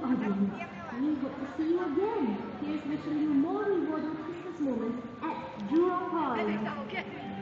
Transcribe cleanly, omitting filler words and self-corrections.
audience. We hope to see you again. Here's wishing you more rewarding Christmas moments at Jurong Hall.